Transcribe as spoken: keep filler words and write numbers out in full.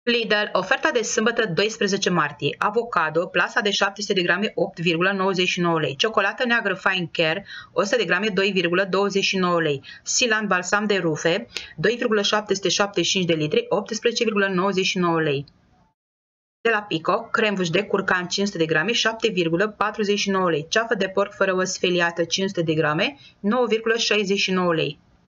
Lidl, oferta de sâmbătă doisprezece martie, avocado, plasa de șapte sute de grame opt virgulă nouăzeci și nouă lei, ciocolată neagră Fine Care o sută de grame doi virgulă douăzeci și nouă lei, Silan balsam de rufe doi virgulă șapte sute șaptezeci și cinci de litri optsprezece virgulă nouăzeci și nouă lei. De la Pico, cremvuș de curcan cinci sute de grame șapte virgulă patruzeci și nouă lei, ceafă de porc fără os feliată cinci sute de grame nouă virgulă șaizeci și nouă lei.